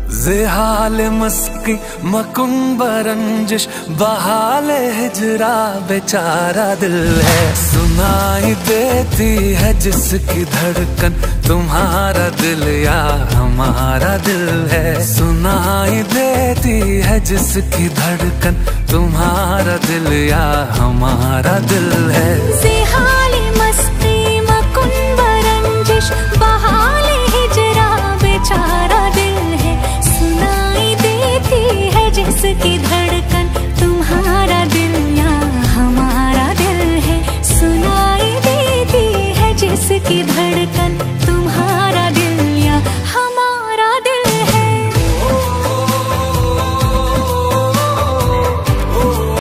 ज़ेहाल मस्की मकुंब रंजिश बहाल हिजरा बेचारा दिल है। सुनाई देती है जिसकी धड़कन तुम्हारा दिल या हमारा दिल है। सुनाई देती है जिसकी धड़कन तुम्हारा दिल या हमारा दिल है।